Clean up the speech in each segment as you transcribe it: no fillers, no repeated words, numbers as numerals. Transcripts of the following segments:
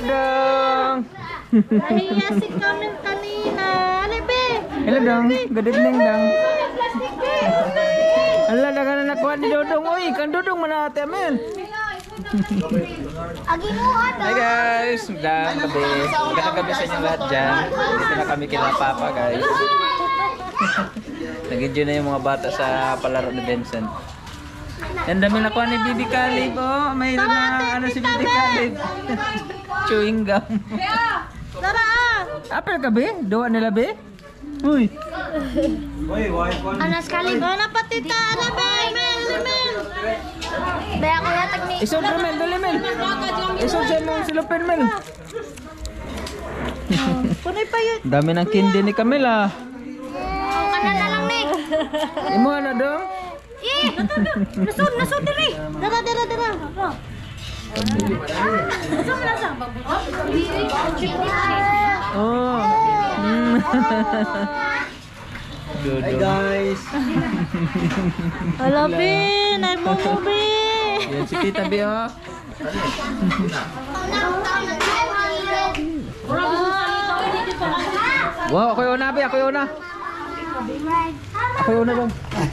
dong. Nahiya si Kamil kanina. Ano be? Hello dong. Good evening dong. Ala dagan na nakuha ni Dodong. Uy, kan Dodong mana ate Amel. Hi guys, magandang gabi. Magandang gabi sa inyo lahat dyan. Dito na kami kila Papa guys. Nag-enjoy na yung mga bata sa palaro ni Vincent. Yan dami nakuha ni Bibi Calib. Oh, may na ano si Bibi Calib. Chewing gum. Tara! Apel ka be? Dua nila be? Uy. Anas Calib. Ano patita? Ano be? Mel. Be ako yatag ni... Isod na Mel, dali Mel. Isod siya mong silupin Mel. Punay pa yun. Dami ng kindi ni Camila. Kanan na lang ni. Imo ano dong? Nasud diri. Dara. Oh. Hi guys. Hello be, nay mo be. Yan si Tita Bi oh. Wow, ako yung una Bi, ako yung una. Ako yung una dong.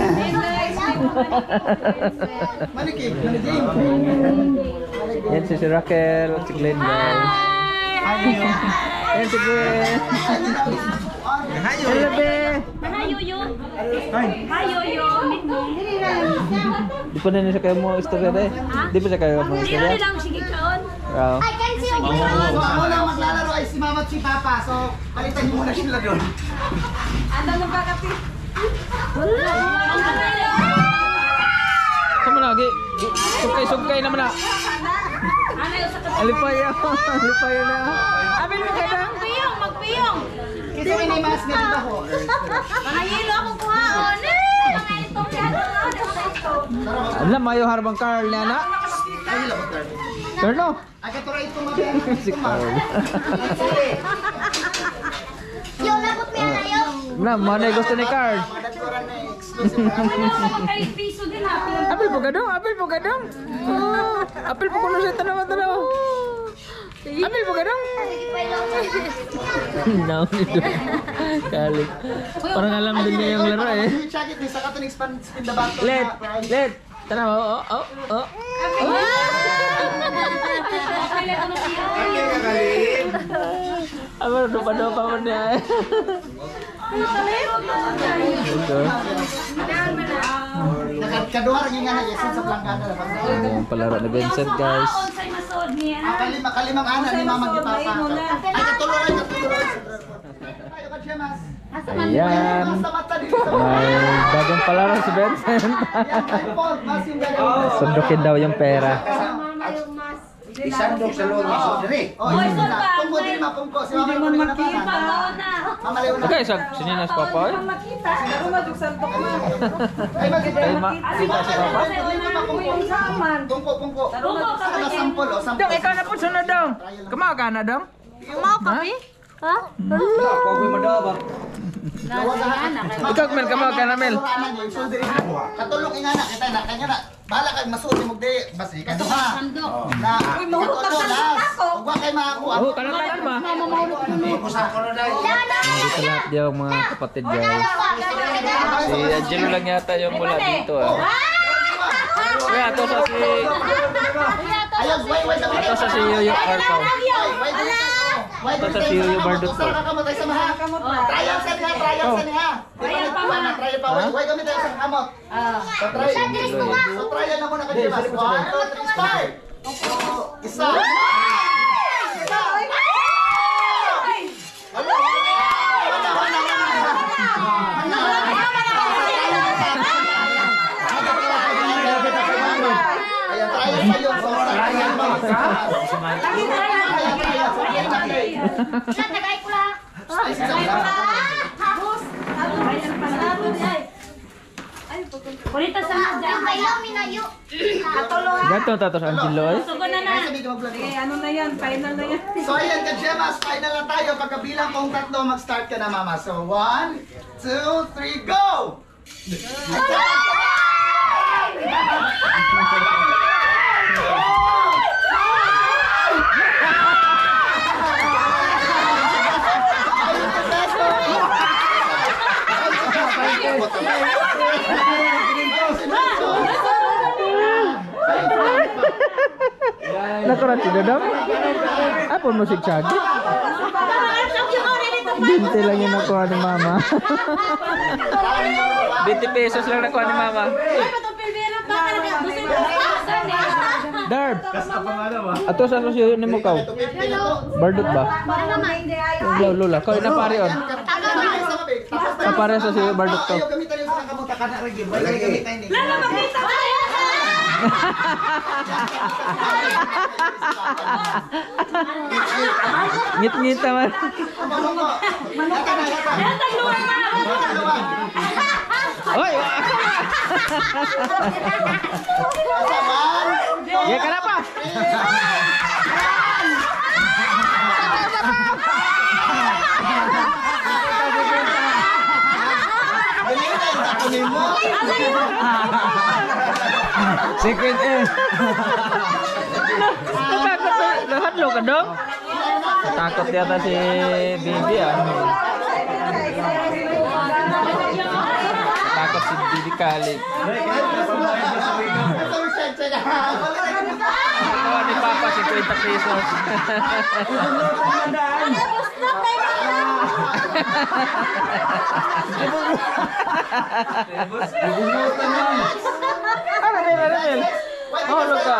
Yan si Raquel, si Glenn guys. Yan si Glenn. Hello Be. Di pa na siya kayo mo istorya deh. Di pa siya kayo mo istorya. Wow. Ako lang maglalaro ay si Mama at si Papa. So, palitan niyo muna sila doon. Kamu lagi? Sugkay naman na. Alipaya na. Abil mo kada. Magpiyong. Kasi may mas na dito ho. Mga yelo ako kuhaon. Mga ito. Alam mayo harbang Carl na na. Carlo. Ay katuray ito mabiyang. Si Carl. Yo, labot mo yan ayo. Na, mana gusto ni Carl? Madaturan na exclusive. Apil po gadong. Oh, apil po kuno sa tanaw. Apil po gadong. Now nito. Kalik. Parang alam din niya yung laro eh. Check it, sa kato spin the back. Let. Tanaw. Oh. Apa dopa mo niya eh. Kaduhar yung nga na yesin sa plangkana. Yung palaro ni Vincent guys. Kalimang ana ni Mama ni Papa. Ay katuloy. Ayo ka siya mas. Ayan. May bagong palaro si Vincent. Sundukin daw yung pera. Isandok sa loob ng sudiri. Oh, isa na. Pungko din mapungko. Si Mama mo na pa. Mamalayo na. Okay, sininas Papa eh. Ay Ay, kita si Papa. Pungko. Sana sampol o sampol. Dong, ikaw na po sunod dong. Kamao ka na dong? Mau kami? Ha? Ikaw Mel, kamao ka na Mel. Katulong ingana kita na kanya na. Bahala kag masuot mo di bas ikan ha. Na katulong las. Wa kay makakuha. Oh, kanan ba? Dito lahat yung mga kapatid guys. Si Angelo lang yata yung mula dito ah. Kaya ito sa si... Ayos, wait. Ito sa si Yoyo Arpaw. Ito sa si Yoyo Bardot po. Kakamot ay samaha. Trial sa niya. Trial pa. Wait kami tayo sa kamot. So trial na muna kayo mas. 1, 2, 3, start. Isa. Gato tatos Angelo eh. Ano na yan? Final na yan. So ayan ka-Gemas, final na tayo. Pagkabilang kong tatlo, mag-start ka na mama. So 1, 2, 3, go! abot. Nakurat si Dodong? Apa musik cagi? Binti lang yung nakuha ni Mama. 20 pesos lang nakuha ni Mama. Darb! Ato sa sosiyo ni mo kaw? Bardot ba? Lola, kau na pare on. Kapare sa si Bardot to. Ayaw gamitan yung sa kamuta ka na rin. Ayaw gamitan ni. Lala, makita tayo! Ngit-ngit naman. Oy! Ya kenapa? Secret eh. Lahat lo ka dong? Takut yata si Bibi ya. Takut si Bibi kali. Kawan ni Papa 50 pesos. Oh, luka.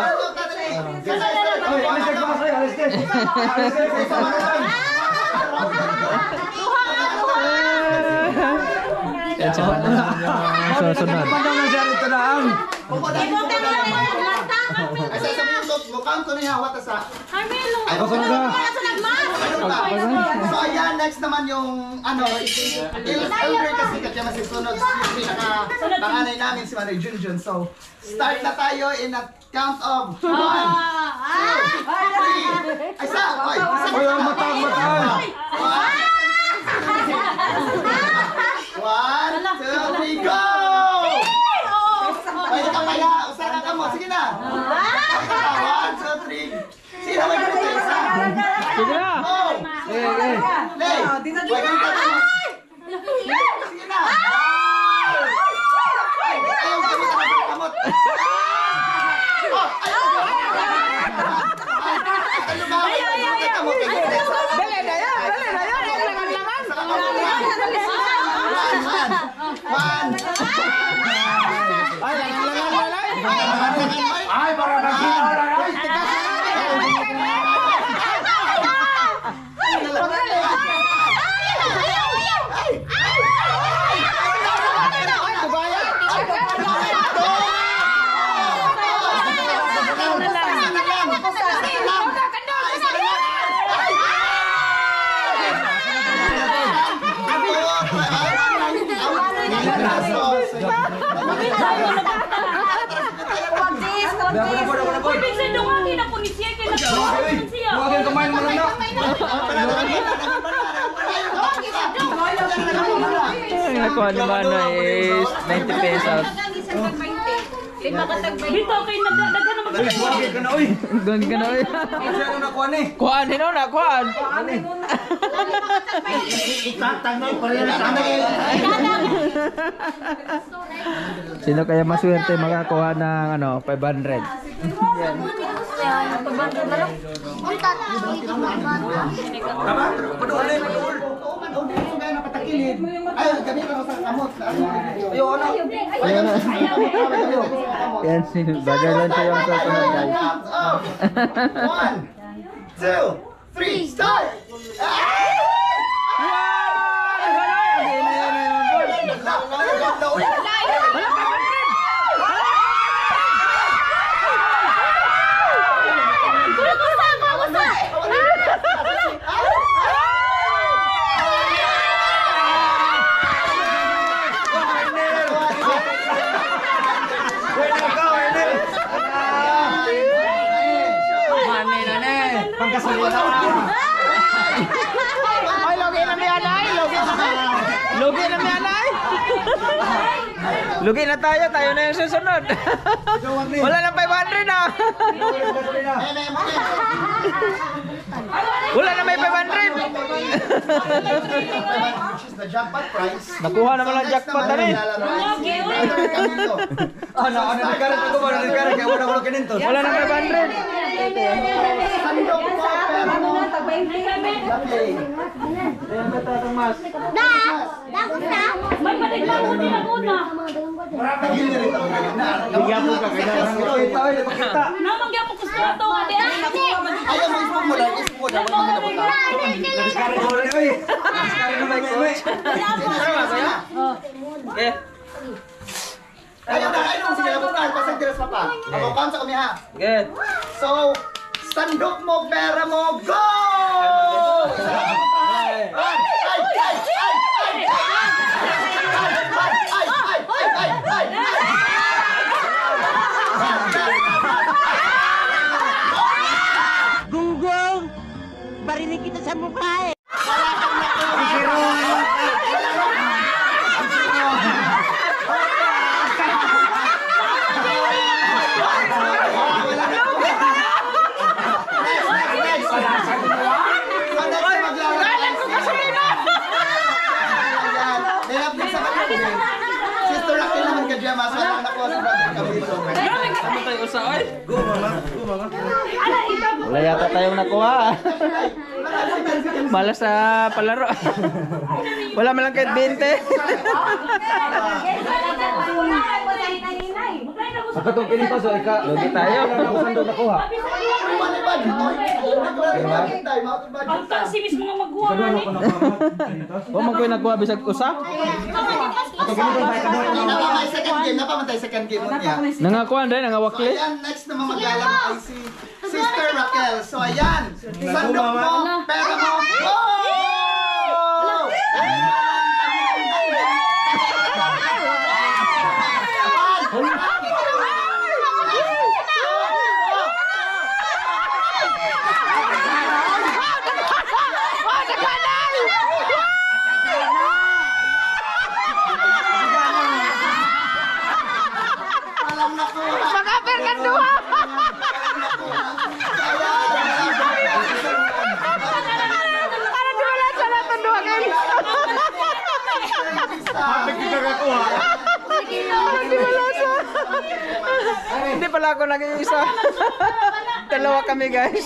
Ya coba susunod. So ayan, next naman yung ano, elder kasi kaya masisunod yung pinaka-panganay namin si Manay Junjun. So, start na tayo in a count of 1, 2, 3. Ay, isa! Ay, matang! 1, 2, 3, go! Ay, ikaw kaya, usara ka mo, sige na! 1, 2, 3. Sino may ganito isa? Sige na. Lay! May ganito ka mo. Sige na! Ayaw, gamitan ka ng kamot. Dali na yan. Langan-langan. Ay, langan-langan. Ay, para Nakuha ni Mana is 90 pesos. Dito kay nagdaghan na mag-. Gawin ka na oy. Kuhaan din na, kuhaan. Sino kaya maswerte makakuha ng ano, 500? Yan. Yan si Badar lang siya yung susunod guys. 1, 2, 3, start! Ay, logi na yan ay! Logi na yan ay! Lugi na tayo na yung susunod. Wala nang 500 na. Wala na may 500. Which is the jackpot prize. Nakuha naman ang jackpot na rin. Wala na 500. Sandok mo, pera mo. Bigyan mo ka Namang gyapon ko sa to, ate. Ayaw mo isip mo lang, isip mo lang. Eh, Ayaw mo sige, labot na, pasang tiras pa pa. Abokan sa kami ha. good. So, sandok mo, pera mo, go! Gunggong! Barinig kita sa mukha eh! Sister Raquel naman ka dyan, mas wala na ko sa brother Camilo. Ano tayo usaoy? Wala yata tayong nakuha. Malas sa palaro. Wala man lang kahit 20. Akatong pinito so ika. Lugi tayo. Sandok nakuha. Ang simis mga magkuha ni. Huwag man ko'y nakuha bisag usa. Napamay second game, napamatay second game mo niya. Nangakuha dahil, So nangawakli. ayan, next naman maglalaro ay si Sister Raquel. So ayan, sandok mo, pera mo, go! Walang nakuha. Makaper ka duha. Para wala sa lahat ng duha kayo. Hindi pala ako nag-iisa. Dalawa kami guys.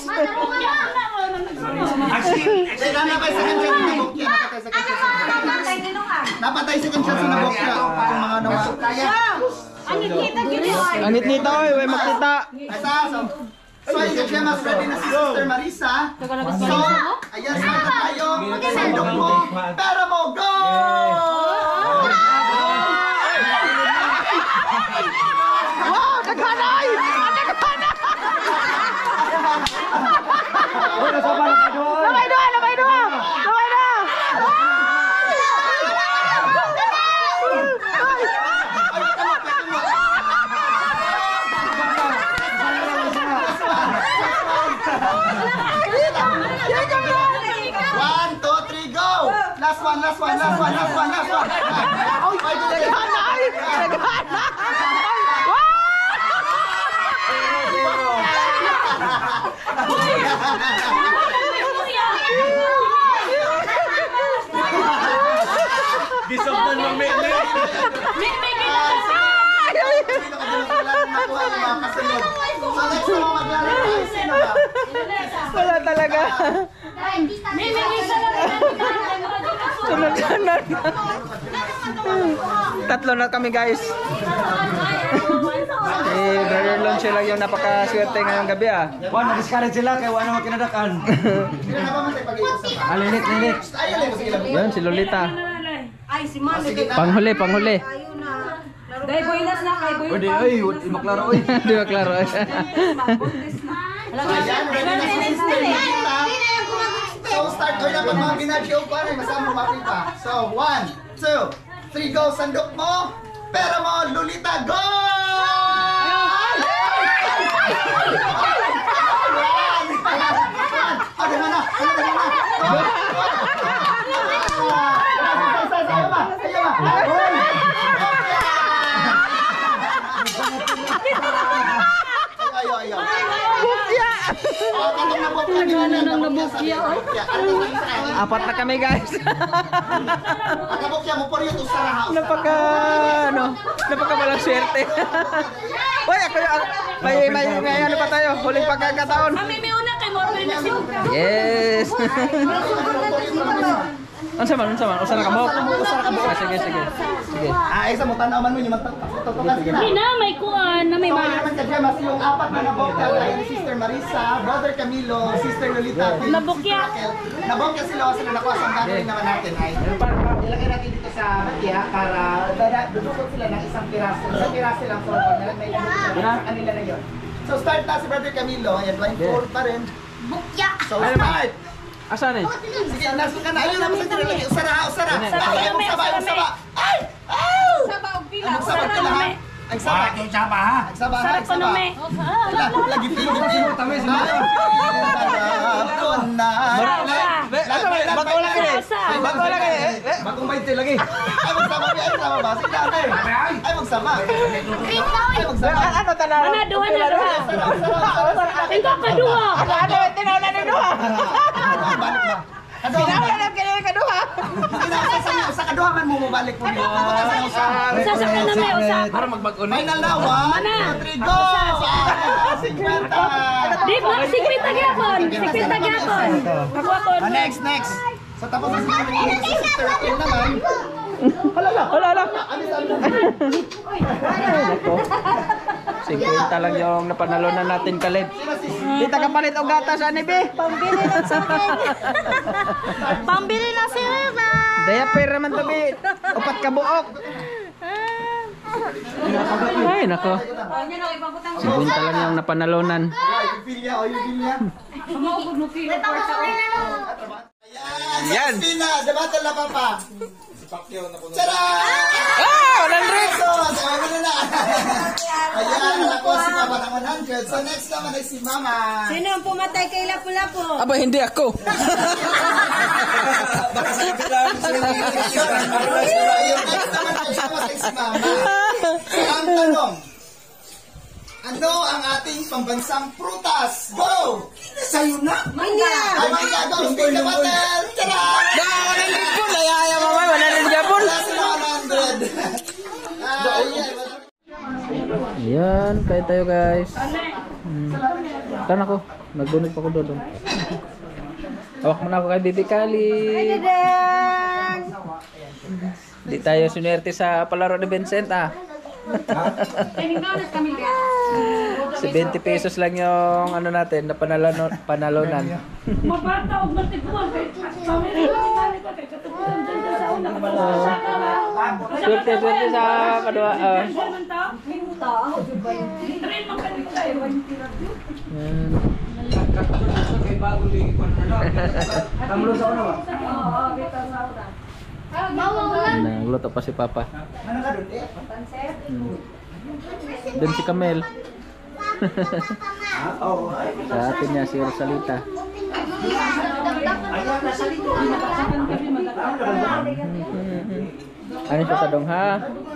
Napatay second chance na bokya. Kung mga nawasok kaya. Ang nito oy, way makita. So, ayun siya, mas ready na si Sister Marisa. So, ayan, start na tayo. Sandok mo, pera mo, go! Wow, naghanay! Lamay duha! Lamay duha! Lamay na! One, two, three, go! Last one. Naghanay! Gisoktan mo me. So, next naman maglalaro ay sino ba? Wala talaga. Sunod-sunod. Tatlo na kami guys. Eh, Brother Lonche lang yung napakaswerte ngayong gabi ah. Wan na-discourage sila kay wala mo kinadakan. Sino na ba man tayo pag-iusap? Alilit. Ayun lang, sige lang. Yan si Lolita. Sige na. Panghuli. Dai boynas na kay boy. Pwede ay, maklaro oy. Di ba klaro? So, ayan, ready na si Sister Nikita. So, start ko na pag mga ginadyo ko na masama makita. So, 1, 2, 3, go! Sandok mo! Pera mo! Lolita, go! Ano na? Ayaw. Katong na po nagana ng nabukya. Apat na kami guys. Ang kabukya mo po rin ito sa rahaw. Napaka walang swerte. Uy, ako may ano pa tayo, huling pagkakataon. Kami may una kay Morgan na si Uka. Yes. Unsa man, usa na ka mo. Sige. Isa mo tanaw man mo yung magtutukas ka na. Hindi na, may kuan na may So, mga. naman ka dyan, mas yung apat na nabokya ay Sister Marisa, Brother Camilo, Sister Lolita, Nabokya. Nabokya sila sila nakuha sa gagawin naman natin ay ilagay natin dito sa bakya para dudukot sila ng isang piraso lang for may kanila na yun. So start na si Brother Camilo, ayan, blindfold pa rin. Bukya. So start! Asan eh? Sige, nasa ka na. Ayun naman sa tira lagi. Usara. Ay, magsaba. Ay! Saba og pila. Magsaba ka lahat. Ang saba. Magsaba. Sarap pa no me. Lagi tingin. Tamis mo. Bago lang eh. Bagong 20 lagi. Ay, magsaba. Ba? Sige na. Ay, magsaba. Ay, magsaba. Ano tanaw? Ana duha na duha. Tingko ka duha. Ano tinaw na duha? Balik ba? Tinaw na kini kaduha. Sa kaduha man mo mabalik po dito. Usa sa kana me usa. Para magbago na. Final na. 1, 2, 3, go! 50! Di ba sikwita gyapon. Sikwita gyapon. Ako. Next. So tapos na si Sister Raquel naman. Hala. Sige, lang yung napanalunan natin, Kaleb. Kita kapalit og gatas ani be. Pambili ng siling. Pambili ng siling na. Diaper naman to be. Upat ka buok. Ay, nako. Si Bunta lang yung napanalunan. Yan! Pina, debatal na papa. Tara! Oh, 100! Ayan, nakuha si Papa ng 100. So next naman ay si Mama. Sino ang pumatay kay Lapu-Lapu? Aba, hindi ako. Yung next naman ay si Mama. So ang tanong, ano ang ating pambansang prutas? Go! Sa'yo na! Manya! Ay, mga go! Speak the battle! Tara! No, 100 po. Layaya mo ba? 100 gapon. Wala sila 100. Yan, kaya tayo guys. Tan ako. Nagbunog pa ko doon. Hawak mo na ako kay Bibi Kali. Di tayo sunerte sa palaro ni Vincent ah. 70 pesos lang yung ano natin na panalunan. Mabata og matiguan kay pamilya ko kay katupuan dyan sa una. Swerte sa kadua. Train man kanila kay Nagluto pa si Papa. Doon si Kamel. Sa atin niya si Rosalita. Ano siya tadong ha?